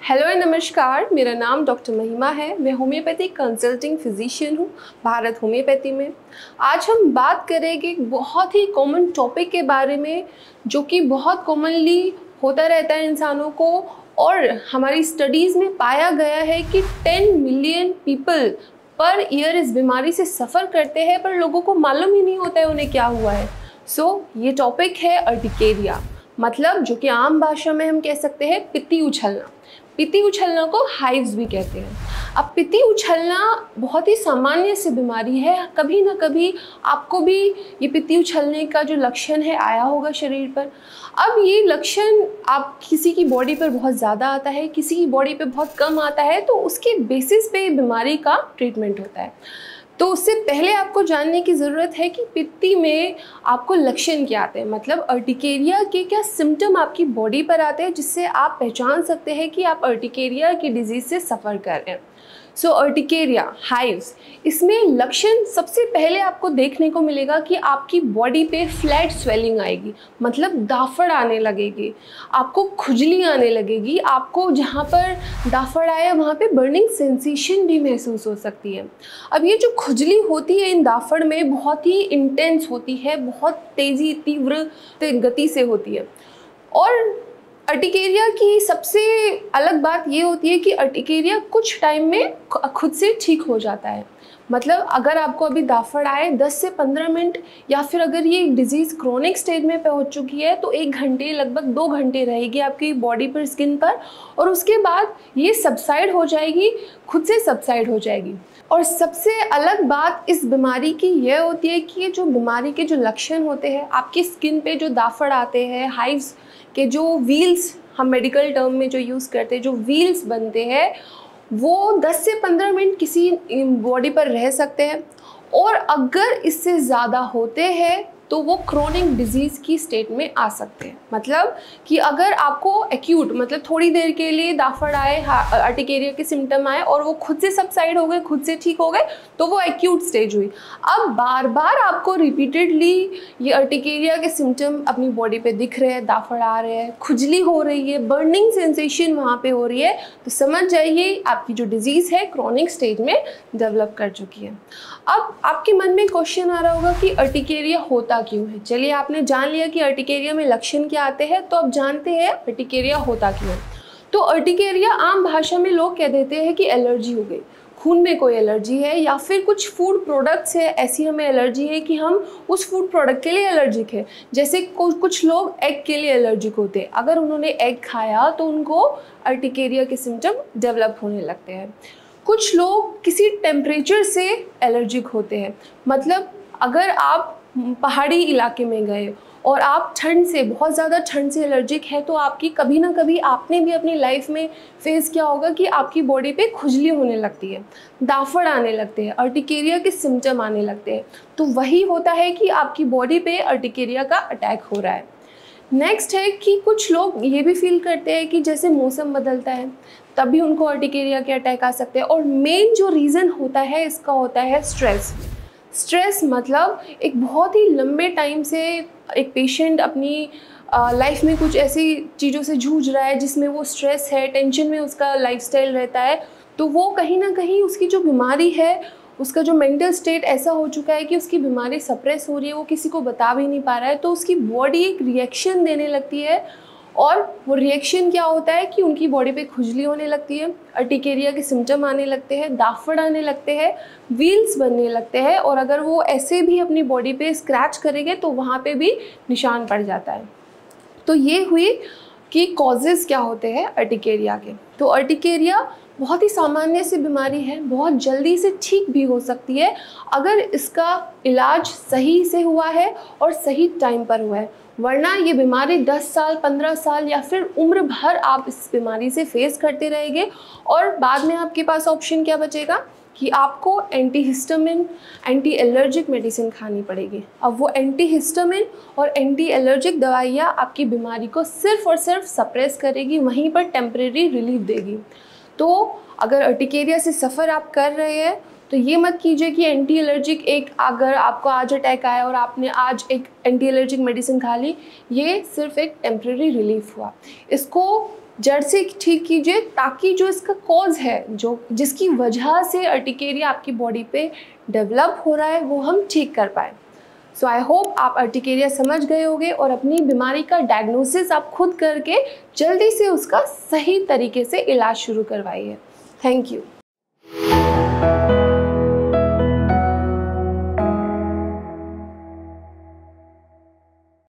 Hello and नमस्कार, मेरा नाम डॉक्टर महिमा है। मैं होम्योपैथिक कंसल्टिंग फिजिशियन हूँ भारत होम्योपैथी में। आज हम बात करेंगे एक बहुत ही कॉमन टॉपिक के बारे में जो कि बहुत कॉमनली होता रहता है इंसानों को, और हमारी स्टडीज़ में पाया गया है कि 10 मिलियन पीपल पर ईयर इस बीमारी से सफ़र करते हैं, पर लोगों को मालूम ही नहीं होता है उन्हें क्या हुआ है। ये टॉपिक है अर्टिकेरिया, मतलब जो कि आम भाषा में हम कह सकते हैं पित्ती उछलना। पित्ती उछलना को हाइव्स भी कहते हैं। अब पित्ती उछलना बहुत ही सामान्य सी बीमारी है। कभी ना कभी आपको भी ये पित्ती उछलने का जो लक्षण है आया होगा शरीर पर। अब ये लक्षण आप किसी की बॉडी पर बहुत ज़्यादा आता है, किसी की बॉडी पे बहुत कम आता है, तो उसके बेसिस पे बीमारी का ट्रीटमेंट होता है। तो उससे पहले आपको जानने की ज़रूरत है कि पित्ती में आपको लक्षण क्या आते हैं, मतलब अर्टिकेरिया के क्या सिम्टम आपकी बॉडी पर आते हैं जिससे आप पहचान सकते हैं कि आप अर्टिकेरिया की डिजीज़ से सफ़र कर रहे हैं। अर्टिकेरिया हाइव्स, इसमें लक्षण सबसे पहले आपको देखने को मिलेगा कि आपकी बॉडी पे फ्लैट स्वेलिंग आएगी, मतलब दाफड़ आने लगेगी, आपको खुजली आने लगेगी, आपको जहाँ पर दाफड़ आया वहाँ पे बर्निंग सेंसेशन भी महसूस हो सकती है। अब ये जो खुजली होती है इन दाफड़ में बहुत ही इंटेंस होती है, बहुत तेज़ी तीव्र गति से होती है। और अर्टिकेरिया की सबसे अलग बात ये होती है कि अर्टिकेरिया कुछ टाइम में खुद से ठीक हो जाता है। मतलब अगर आपको अभी दाफड़ आए 10 से 15 मिनट, या फिर अगर ये डिज़ीज़ क्रोनिक स्टेज में पहुंच चुकी है तो 1 घंटे, लगभग 2 घंटे रहेगी आपकी बॉडी पर, स्किन पर, और उसके बाद ये सबसाइड हो जाएगी, खुद से सबसाइड हो जाएगी। और सबसे अलग बात इस बीमारी की यह होती है कि ये जो बीमारी के जो लक्षण होते हैं, आपकी स्किन पे जो दाफड़ आते हैं, हाइव्स के जो व्हील्स हम मेडिकल टर्म में जो यूज़ करते हैं, जो व्हील्स बनते हैं, वो 10 से 15 मिनट किसी बॉडी पर रह सकते हैं। और अगर इससे ज़्यादा होते हैं तो वो क्रोनिक डिजीज़ की स्टेट में आ सकते हैं। मतलब कि अगर आपको एक्यूट, मतलब थोड़ी देर के लिए दाफड़ आए, अर्टिकेरिया के सिम्टम आए और वो खुद से सबसाइड हो गए, खुद से ठीक हो गए, तो वो एक्यूट स्टेज हुई। अब बार बार आपको रिपीटेडली ये अर्टिकेरिया के सिम्टम अपनी बॉडी पे दिख रहे हैं, दाफड़ आ रहे हैं, खुजली हो रही है, बर्निंग सेंसेशन वहाँ पे हो रही है, तो समझ जाइए आपकी जो डिजीज़ है क्रोनिक स्टेज में डेवलप कर चुकी है। अब आपके मन में क्वेश्चन आ रहा होगा कि अर्टिकेरिया होता क्यों है। चलिए, आपने जान लिया कि अर्टिकेरिया में लक्षण क्या आते हैं, तो अब जानते हैं अर्टिकेरिया होता क्यों है। तो अर्टिकेरिया आम भाषा में लोग कह देते हैं कि एलर्जी हो गई, खून में कोई एलर्जी है, या फिर कुछ फूड प्रोडक्ट्स है, ऐसी हमें एलर्जी है कि हम उस फूड प्रोडक्ट के लिए एलर्जिक है। जैसे कुछ लोग एग के लिए एलर्जिक होते हैं, अगर उन्होंने एग खाया तो उनको अर्टिकेरिया के सिम्टम डेवलप होने लगते हैं। कुछ लोग किसी टेम्परेचर से एलर्जिक होते हैं, मतलब अगर आप पहाड़ी इलाके में गए और आप ठंड से, बहुत ज़्यादा ठंड से एलर्जिक है, तो आपकी कभी ना कभी आपने भी अपनी लाइफ में फेस किया होगा कि आपकी बॉडी पे खुजली होने लगती है, दाफड़ आने लगते हैं, अर्टिकेरिया के सिम्टम आने लगते हैं। तो वही होता है कि आपकी बॉडी पे अर्टिकेरिया का अटैक हो रहा है। नेक्स्ट है कि कुछ लोग ये भी फील करते हैं कि जैसे मौसम बदलता है तब भी उनको अर्टिकेरिया के अटैक आ सकते हैं। और मेन जो रीज़न होता है इसका होता है स्ट्रेस। स्ट्रेस मतलब एक बहुत ही लंबे टाइम से एक पेशेंट अपनी लाइफ में कुछ ऐसी चीज़ों से जूझ रहा है जिसमें वो स्ट्रेस है, टेंशन में उसका लाइफस्टाइल रहता है, तो वो कहीं ना कहीं उसकी जो बीमारी है, उसका जो मेंटल स्टेट ऐसा हो चुका है कि उसकी बीमारी सप्रेस हो रही है, वो किसी को बता भी नहीं पा रहा है, तो उसकी बॉडी एक रिएक्शन देने लगती है। और वो रिएक्शन क्या होता है कि उनकी बॉडी पे खुजली होने लगती है, अर्टिकेरिया के सिम्टम आने लगते हैं, दाफड़ आने लगते हैं, व्हील्स बनने लगते हैं, और अगर वो ऐसे भी अपनी बॉडी पे स्क्रैच करेंगे तो वहाँ पे भी निशान पड़ जाता है। तो ये हुई कि कॉजेज़ क्या होते हैं अर्टिकेरिया के। तो अर्टिकेरिया बहुत ही सामान्य सी बीमारी है, बहुत जल्दी से ठीक भी हो सकती है अगर इसका इलाज सही से हुआ है और सही टाइम पर हुआ है, वरना ये बीमारी 10 साल, 15 साल या फिर उम्र भर आप इस बीमारी से फेस करते रहेंगे। और बाद में आपके पास ऑप्शन क्या बचेगा कि आपको एंटीहिस्टामिन, एंटी एलर्जिक मेडिसिन खानी पड़ेगी। अब वो एंटीहिस्टामिन और एंटी एलर्जिक दवाइयाँ आपकी बीमारी को सिर्फ और सिर्फ सप्रेस करेगी, वहीं पर टेम्परेरी रिलीफ देगी। तो अगर अर्टिकेरिया से सफ़र आप कर रहे हैं तो ये मत कीजिए कि एंटी एलर्जिक, एक अगर आपको आज अटैक आया और आपने आज एक एंटी एलर्जिक मेडिसिन खा ली, ये सिर्फ एक टेम्परेरी रिलीफ हुआ। इसको जड़ से ठीक कीजिए, ताकि जो इसका कॉज है, जो जिसकी वजह से अर्टिकेरिया आपकी बॉडी पे डेवलप हो रहा है, वो हम ठीक कर पाए। सो आई होप आप अर्टिकेरिया समझ गए होंगे और अपनी बीमारी का डायग्नोसिस आप खुद करके जल्दी से उसका सही तरीके से इलाज शुरू करवाइए। Thank you.